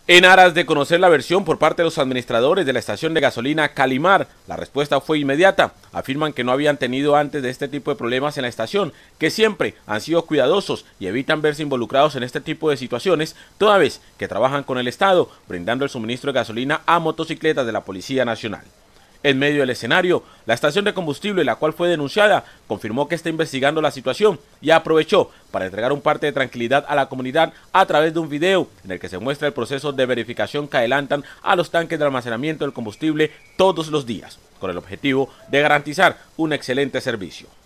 En aras de conocer la versión por parte de los administradores de la estación de gasolina Calimar, la respuesta fue inmediata. Afirman que no habían tenido antes de este tipo de problemas en la estación, que siempre han sido cuidadosos y evitan verse involucrados en este tipo de situaciones, toda vez que trabajan con el Estado, brindando el suministro de gasolina a motocicletas de la Policía Nacional. En medio del escenario, la estación de combustible, la cual fue denunciada, confirmó que está investigando la situación y aprovechó para entregar un parte de tranquilidad a la comunidad a través de un video en el que se muestra el proceso de verificación que adelantan a los tanques de almacenamiento del combustible todos los días, con el objetivo de garantizar un excelente servicio.